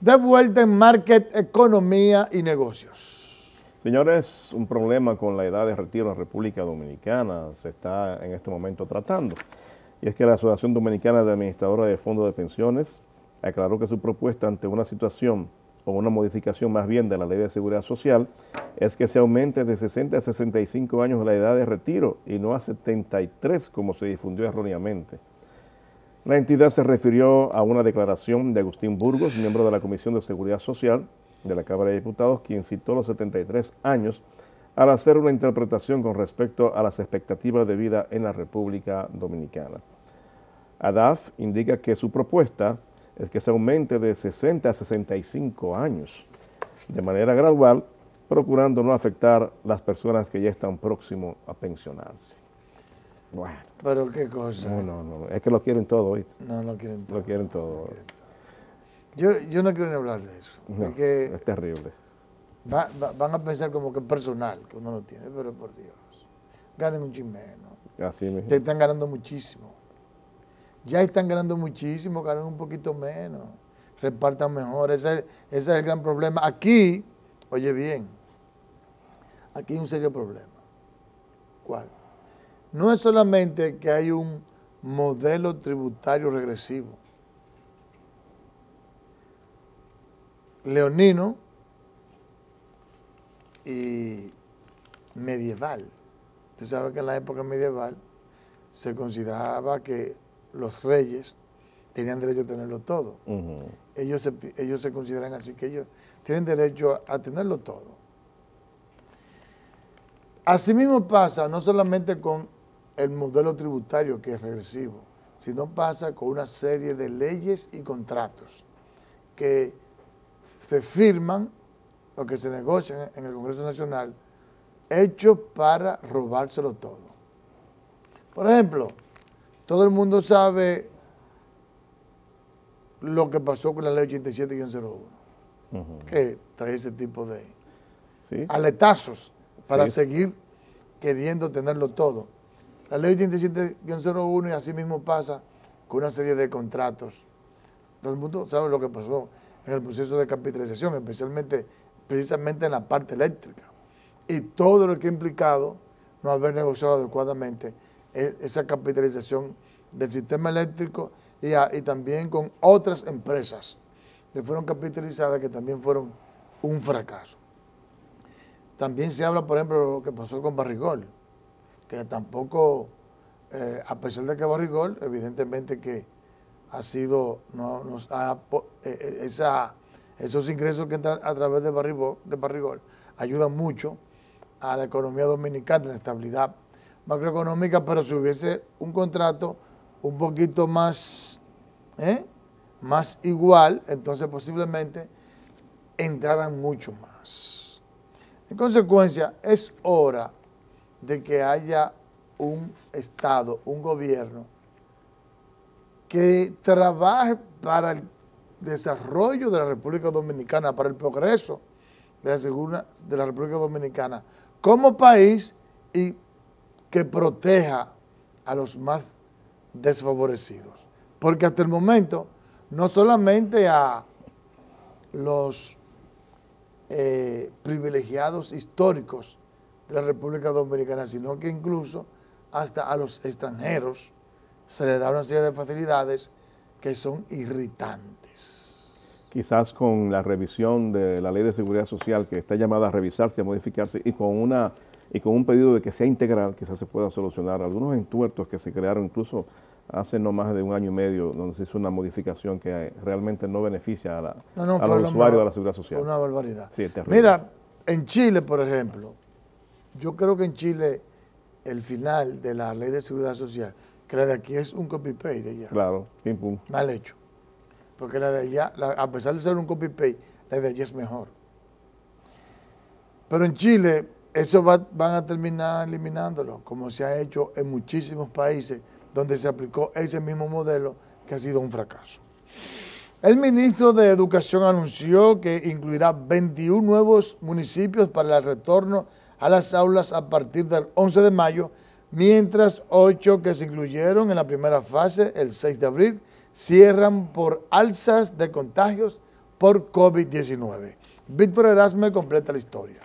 De vuelta en Market, Economía y Negocios. Señores, un problema con la edad de retiro en la República Dominicana se está en este momento tratando. Y es que la Asociación Dominicana de Administradores de Fondos de Pensiones aclaró que su propuesta ante una situación o una modificación más bien de la Ley de Seguridad Social es que se aumente de 60 a 65 años la edad de retiro y no a 73 como se difundió erróneamente. La entidad se refirió a una declaración de Agustín Burgos, miembro de la Comisión de Seguridad Social de la Cámara de Diputados, quien citó los 73 años al hacer una interpretación con respecto a las expectativas de vida en la República Dominicana. ADAF indica que su propuesta es que se aumente de 60 a 65 años, de manera gradual, procurando no afectar las personas que ya están próximos a pensionarse. Bueno. Pero qué cosa. No, es que lo quieren todo, ¿viste? No, lo quieren todo. Lo quieren todo. Yo no quiero ni hablar de eso. No, es terrible. Van a pensar como que es personal, que uno lo tiene, pero por Dios. Ganen un chin menos. Así mismo. Ya están ganando muchísimo. Ganan un poquito menos. Repartan mejor. Ese es el gran problema. Aquí, oye bien, aquí hay un serio problema. ¿Cuál? No es solamente que hay un modelo tributario regresivo. Leonino y medieval. Tú sabes que en la época medieval se consideraba que los reyes tenían derecho a tenerlo todo. Ellos se consideran así, que ellos tienen derecho a tenerlo todo. Asimismo pasa no solamente con el modelo tributario, que es regresivo, sino pasa con una serie de leyes y contratos que se firman o que se negocian en el Congreso Nacional, hechos para robárselo todo. Por ejemplo, todo el mundo sabe lo que pasó con la ley 87-01, que trae ese tipo de aletazos para seguir queriendo tenerlo todo. La ley 87-01 y así mismo pasa con una serie de contratos. Todo el mundo sabe lo que pasó en el proceso de capitalización, precisamente en la parte eléctrica. Y todo lo que ha implicado no haber negociado adecuadamente esa capitalización del sistema eléctrico y también con otras empresas que fueron capitalizadas, que también fueron un fracaso. También se habla, por ejemplo, de lo que pasó con Barrigol, que tampoco, a pesar de que Barrigol, evidentemente que ha sido, esos ingresos que entran a través de Barrigol ayudan mucho a la economía dominicana, la estabilidad macroeconómica, pero si hubiese un contrato un poquito más igual, entonces posiblemente entraran mucho más. En consecuencia, es hora de que haya un Estado, un gobierno, que trabaje para el desarrollo de la República Dominicana, para el progreso de la República Dominicana como país, y que proteja a los más desfavorecidos. Porque hasta el momento, no solamente a los privilegiados históricos de la República Dominicana, sino que incluso hasta a los extranjeros se les da una serie de facilidades que son irritantes. Quizás con la revisión de la Ley de Seguridad Social, que está llamada a revisarse, a modificarse, y con un pedido de que sea integral, quizás se pueda solucionar algunos entuertos que se crearon incluso hace no más de un año y medio, donde se hizo una modificación que realmente no beneficia a los usuarios de la Seguridad Social. Una barbaridad. Sí, terrible. Mira, en Chile, por ejemplo, yo creo que en Chile el final de la Ley de Seguridad Social, que la de aquí es un copy-paste de allá. Claro, pim pum. Mal hecho. Porque la de allá, a pesar de ser un copy-paste, la de allá es mejor. Pero en Chile, eso van a terminar eliminándolo, como se ha hecho en muchísimos países donde se aplicó ese mismo modelo, que ha sido un fracaso. El ministro de Educación anunció que incluirá 21 nuevos municipios para el retorno a las aulas a partir del 11 de mayo, mientras 8 que se incluyeron en la primera fase, el 6 de abril, cierran por alzas de contagios por COVID-19. Víctor Erasme completa la historia.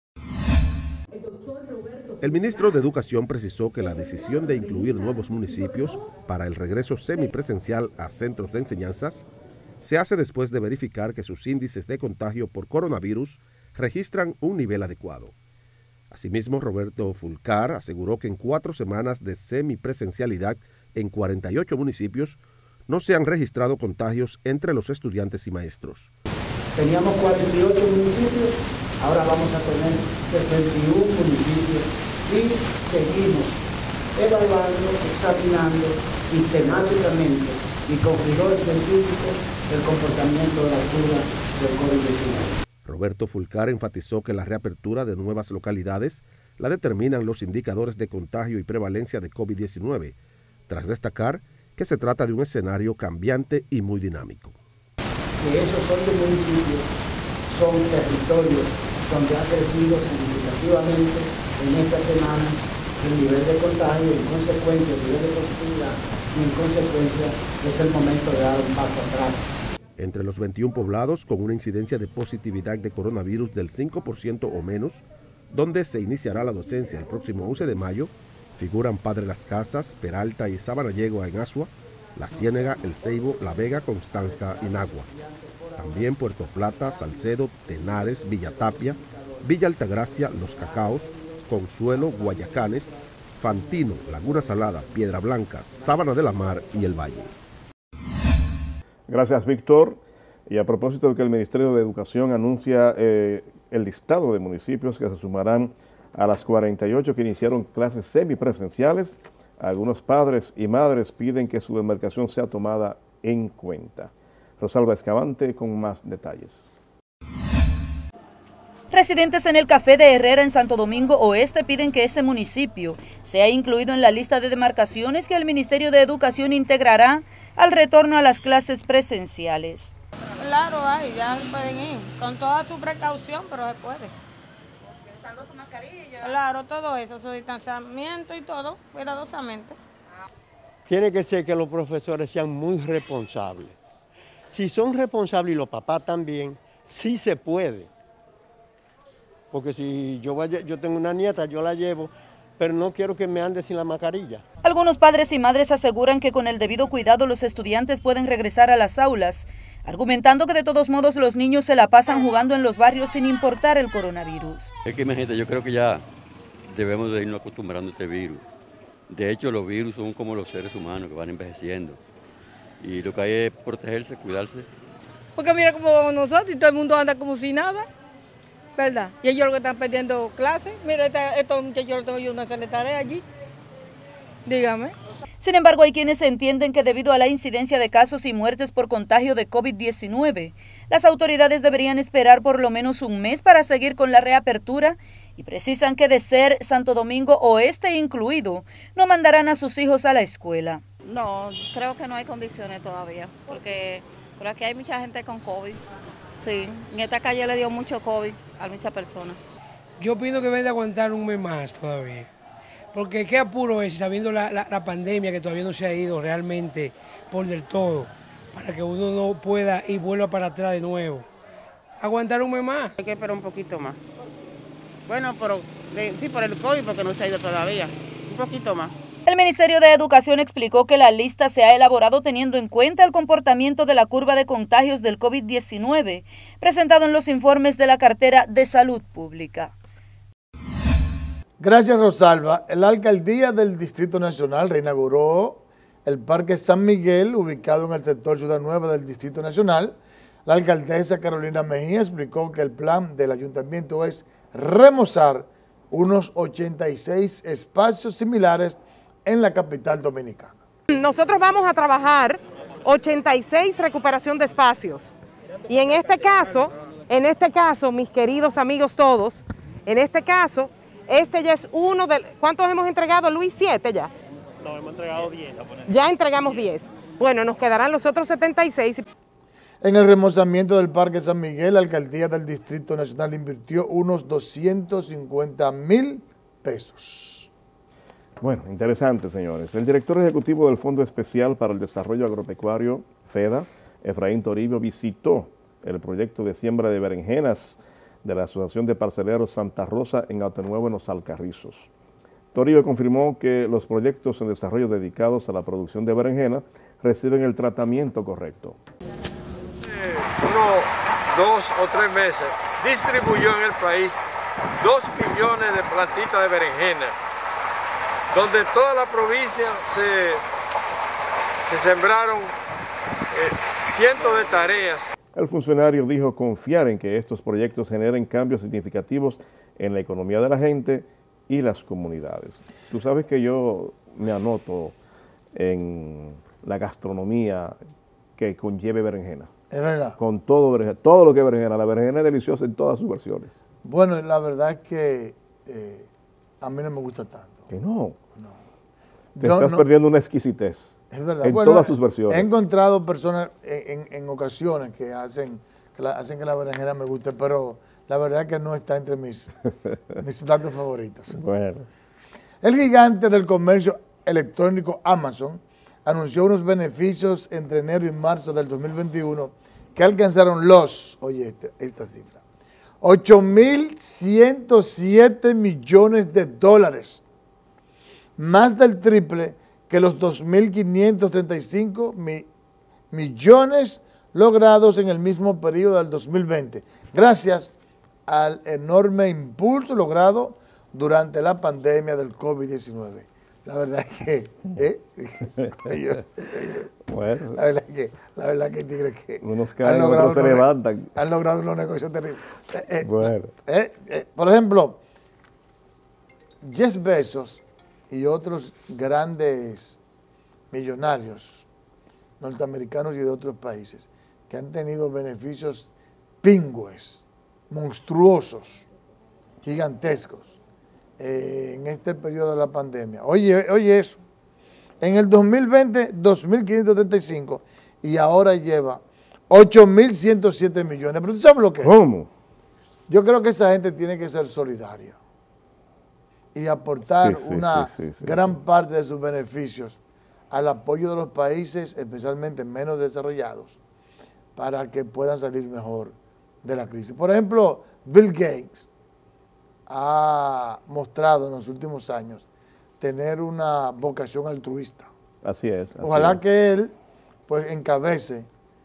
El ministro de Educación precisó que la decisión de incluir nuevos municipios para el regreso semipresencial a centros de enseñanzas se hace después de verificar que sus índices de contagio por coronavirus registran un nivel adecuado. Asimismo, Roberto Fulcar aseguró que en 4 semanas de semipresencialidad en 48 municipios no se han registrado contagios entre los estudiantes y maestros. Teníamos 48 municipios, ahora vamos a tener 61 municipios y seguimos evaluando, examinando sistemáticamente y con rigor científico el comportamiento de la curva del COVID-19. Roberto Fulcar enfatizó que la reapertura de nuevas localidades la determinan los indicadores de contagio y prevalencia de COVID-19, tras destacar que se trata de un escenario cambiante y muy dinámico. Que esos 8 municipios son territorios donde ha crecido significativamente en esta semana el nivel de contagio, en consecuencia el nivel de positividad y en consecuencia es el momento de dar un paso atrás. Entre los 21 poblados con una incidencia de positividad de coronavirus del 5% o menos, donde se iniciará la docencia el próximo 11 de mayo, figuran Padre Las Casas, Peralta y Sabanayegua en Asua, La Ciénega, El Ceibo, La Vega, Constanza y Nagua. También Puerto Plata, Salcedo, Tenares, Villa Tapia, Villa Altagracia, Los Cacaos, Consuelo, Guayacanes, Fantino, Laguna Salada, Piedra Blanca, Sábana de la Mar y El Valle. Gracias, Víctor. Y a propósito de que el Ministerio de Educación anuncia el listado de municipios que se sumarán a las 48 que iniciaron clases semipresenciales, algunos padres y madres piden que su demarcación sea tomada en cuenta. Rosalba Escavante con más detalles. Residentes en el Café de Herrera en Santo Domingo Oeste piden que ese municipio sea incluido en la lista de demarcaciones que el Ministerio de Educación integrará al retorno a las clases presenciales. Claro, ya pueden ir, con toda su precaución, pero se puede. Usando su mascarilla. Claro, todo eso, su distanciamiento y todo, cuidadosamente. Tiene que ser que los profesores sean muy responsables. Si son responsables y los papás también, sí se puede. Porque si yo tengo una nieta, yo la llevo, pero no quiero que me ande sin la mascarilla. Algunos padres y madres aseguran que con el debido cuidado los estudiantes pueden regresar a las aulas, argumentando que de todos modos los niños se la pasan jugando en los barrios sin importar el coronavirus. Es que imagínate, yo creo que ya debemos de irnos acostumbrando a este virus. De hecho, los virus son como los seres humanos que van envejeciendo. Y lo que hay es protegerse, cuidarse. Porque mira cómo vamos nosotros y todo el mundo anda como si nada, ¿verdad? Y ellos lo que están perdiendo clases. Mira, estos muchachos yo tengo yo una tarea allí. Dígame. Sin embargo, hay quienes entienden que debido a la incidencia de casos y muertes por contagio de COVID-19, las autoridades deberían esperar por lo menos un mes para seguir con la reapertura y precisan que de ser Santo Domingo Oeste incluido, no mandarán a sus hijos a la escuela. No, creo que no hay condiciones todavía, porque por aquí hay mucha gente con COVID. Sí, en esta calle le dio mucho COVID a muchas personas. Yo pido que deben de aguantar un mes más todavía. Porque qué apuro es, sabiendo la pandemia que todavía no se ha ido realmente por del todo, para que uno no pueda y vuelva para atrás de nuevo. Aguantar un mes más. Hay que esperar un poquito más. Bueno, pero sí por el COVID, porque no se ha ido todavía. Un poquito más. El Ministerio de Educación explicó que la lista se ha elaborado teniendo en cuenta el comportamiento de la curva de contagios del COVID-19, presentado en los informes de la Cartera de Salud Pública. Gracias, Rosalba. La Alcaldía del Distrito Nacional reinauguró el Parque San Miguel, ubicado en el sector Ciudad Nueva del Distrito Nacional. La alcaldesa Carolina Mejía explicó que el plan del ayuntamiento es remozar unos 86 espacios similares en la capital dominicana. Nosotros vamos a trabajar 86 recuperación de espacios. Y en este caso, mis queridos amigos todos, en este caso, este ya es uno de... ¿Cuántos hemos entregado, Luis? 7 ya. No, hemos entregado 10. Ya entregamos 10. Bueno, nos quedarán los otros 76. En el remozamiento del Parque San Miguel, la Alcaldía del Distrito Nacional invirtió unos 250.000 pesos. Bueno, interesante, señores. El director ejecutivo del Fondo Especial para el Desarrollo Agropecuario, FEDA, Efraín Toribio, visitó el proyecto de siembra de berenjenas de la Asociación de Parceleros Santa Rosa en Altonuevo, en Los Alcarrizos. Toribio confirmó que los proyectos en desarrollo dedicados a la producción de berenjena reciben el tratamiento correcto. 2 o 3 meses distribuyó en el país 2 millones de plantitas de berenjena, donde toda la provincia se sembraron cientos de tareas. El funcionario dijo confiar en que estos proyectos generen cambios significativos en la economía de la gente y las comunidades. Tú sabes que yo me anoto en la gastronomía que conlleve berenjena. Es verdad. Con todo berenjena, todo lo que es berenjena. La berenjena es deliciosa en todas sus versiones. Bueno, la verdad es que a mí no me gusta tanto. ¿Que no? No. Te estás perdiendo una exquisitez. Es verdad. En bueno, todas sus versiones. He encontrado personas en ocasiones que hacen que la berenjena me guste, pero la verdad es que no está entre mis platos favoritos. Bueno. El gigante del comercio electrónico Amazon anunció unos beneficios entre enero y marzo del 2021 que alcanzaron oye esta cifra, $8.107 millones, más del triple que los 2.535 millones logrados en el mismo periodo del 2020, gracias al enorme impulso logrado durante la pandemia del COVID-19. La verdad es que, bueno, la verdad que tigre que unos caen, otros se levantan. Han logrado unos negocios terribles. Bueno. Por ejemplo, Jeff Bezos y otros grandes millonarios norteamericanos y de otros países que han tenido beneficios pingües, monstruosos, gigantescos en este periodo de la pandemia. Oye eso, en el 2020 2.535 y ahora lleva 8.107 millones. Pero ¿tú sabes lo que es? ¿Cómo? Yo creo que esa gente tiene que ser solidaria y aportar gran parte de sus beneficios al apoyo de los países, especialmente menos desarrollados, para que puedan salir mejor de la crisis. Por ejemplo, Bill Gates ha mostrado en los últimos años tener una vocación altruista. Así es. Ojalá que él pues encabece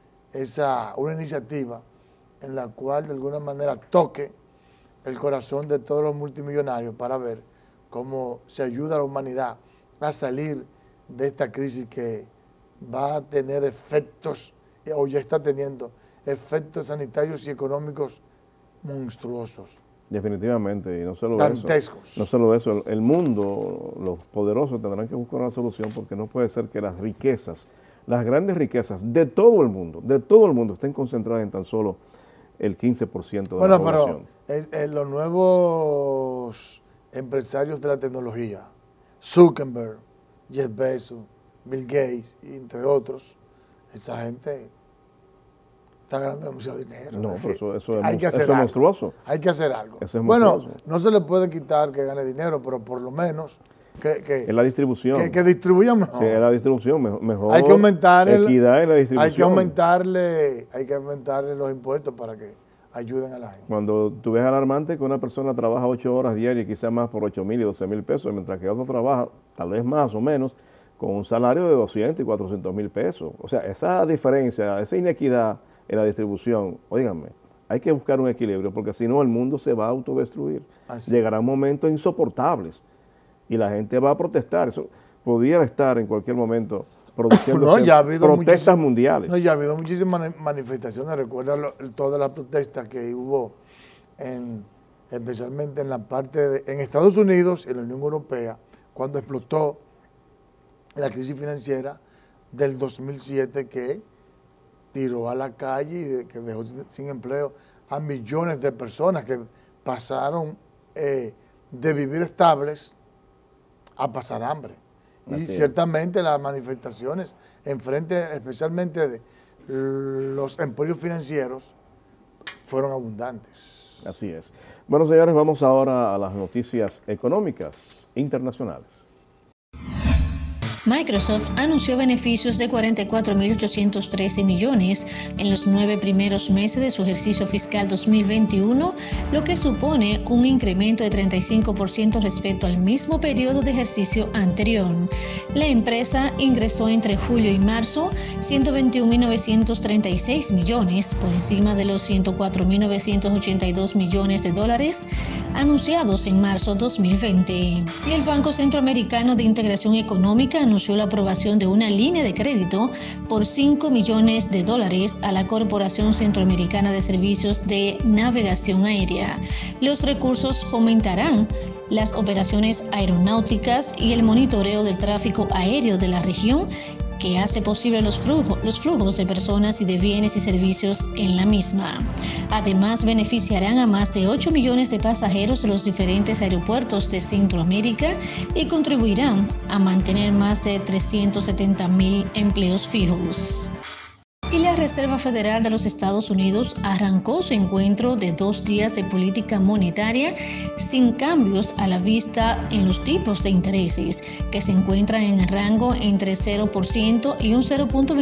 una iniciativa en la cual de alguna manera toque el corazón de todos los multimillonarios para ver cómo se ayuda a la humanidad a salir de esta crisis que va a tener efectos, o ya está teniendo efectos sanitarios y económicos monstruosos. Definitivamente, y no solo dantescos. eso. No solo eso, el mundo, los poderosos tendrán que buscar una solución porque no puede ser que las riquezas, las grandes riquezas de todo el mundo, estén concentradas en tan solo el 15% de la población. Pero los nuevos empresarios de la tecnología, Zuckerberg, Jeff Bezos, Bill Gates, entre otros, esa gente está ganando demasiado dinero. No, pero eso hay que hacer es monstruoso. Hay que hacer algo. Eso es bueno, monstruoso. no se le puede quitar que gane dinero, pero por lo menos en la distribución. Que distribuya mejor. Que en la distribución mejor. Hay que aumentar equidad en la distribución. Hay que aumentarle los impuestos para que ayuden a la gente. Cuando tú ves alarmante que una persona trabaja 8 horas diarias, quizás más por 8.000 y 12.000 pesos, mientras que otro trabaja tal vez más o menos con un salario de 200 y 400.000 pesos. O sea, esa diferencia, esa inequidad en la distribución, óiganme, hay que buscar un equilibrio porque si no el mundo se va a autodestruir. Llegarán momentos insoportables y la gente va a protestar. Eso pudiera estar en cualquier momento produciendo protestas mundiales. No, ya ha habido muchísimas manifestaciones. Recuerda todas las protestas que hubo, especialmente en la parte en Estados Unidos y en la Unión Europea, cuando explotó la crisis financiera del 2007 que tiró a la calle y que dejó sin empleo a millones de personas que pasaron de vivir estables a pasar hambre. Y ciertamente las manifestaciones enfrente especialmente de los emporios financieros fueron abundantes. Así es. Bueno, señores, vamos ahora a las noticias económicas internacionales. Microsoft anunció beneficios de 44.813 millones en los 9 primeros meses de su ejercicio fiscal 2021, lo que supone un incremento de 35% respecto al mismo periodo de ejercicio anterior. La empresa ingresó entre julio y marzo 121.936 millones, por encima de los 104.982 millones de dólares anunciados en marzo 2020. Y el Banco Centroamericano de Integración Económica anunció la aprobación de una línea de crédito por $5 millones a la Corporación Centroamericana de Servicios de Navegación Aérea. Los recursos fomentarán las operaciones aeronáuticas y el monitoreo del tráfico aéreo de la región, que hace posible los flujos de personas y de bienes y servicios en la misma. Además, beneficiarán a más de 8 millones de pasajeros de los diferentes aeropuertos de Centroamérica y contribuirán a mantener más de 370.000 empleos fijos. Y la Reserva Federal de los Estados Unidos arrancó su encuentro de 2 días de política monetaria sin cambios a la vista en los tipos de intereses, que se encuentran en el rango entre 0% y un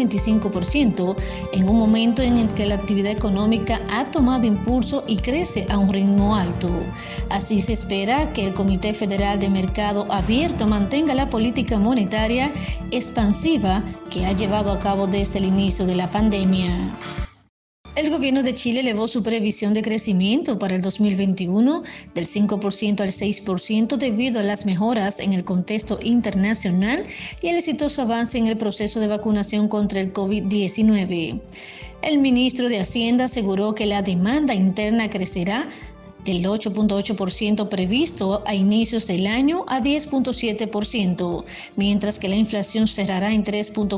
0.25%, en un momento en el que la actividad económica ha tomado impulso y crece a un ritmo alto. Así se espera que el Comité Federal de Mercado Abierto mantenga la política monetaria expansiva que ha llevado a cabo desde el inicio de la pandemia. El gobierno de Chile elevó su previsión de crecimiento para el 2021 del 5% al 6% debido a las mejoras en el contexto internacional y el exitoso avance en el proceso de vacunación contra el COVID-19. El ministro de Hacienda aseguró que la demanda interna crecerá del 8.8% previsto a inicios del año a 10.7%, mientras que la inflación cerrará en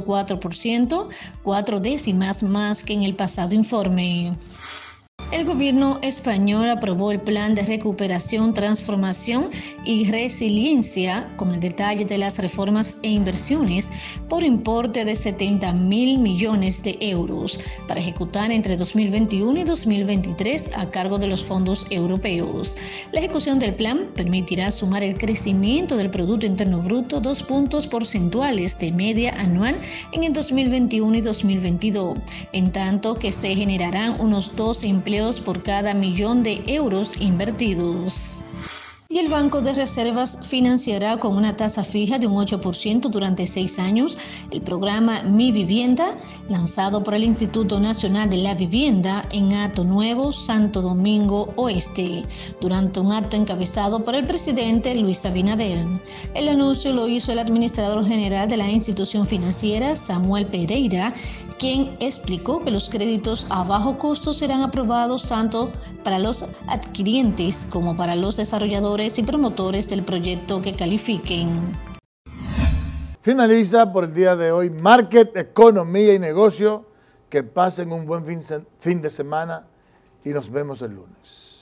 3.4%, 4 décimas más que en el pasado informe. El gobierno español aprobó el Plan de Recuperación, Transformación y Resiliencia con el detalle de las reformas e inversiones por importe de 70.000 millones de euros para ejecutar entre 2021 y 2023 a cargo de los fondos europeos. La ejecución del plan permitirá sumar el crecimiento del Producto Interno Bruto 2 puntos porcentuales de media anual en el 2021 y 2022, en tanto que se generarán unos 12 empleos por cada millón de euros invertidos. Y el Banco de Reservas financiará con una tasa fija de un 8% durante 6 años el programa Mi Vivienda, lanzado por el Instituto Nacional de la Vivienda en Hato Nuevo, Santo Domingo Oeste, durante un acto encabezado por el presidente Luis Abinader. El anuncio lo hizo el administrador general de la institución financiera, Samuel Pereira, quien explicó que los créditos a bajo costo serán aprobados tanto para los adquirientes como para los desarrolladores y promotores del proyecto que califiquen. Finaliza por el día de hoy Market, Economía y Negocio. Que pasen un buen fin de semana y nos vemos el lunes.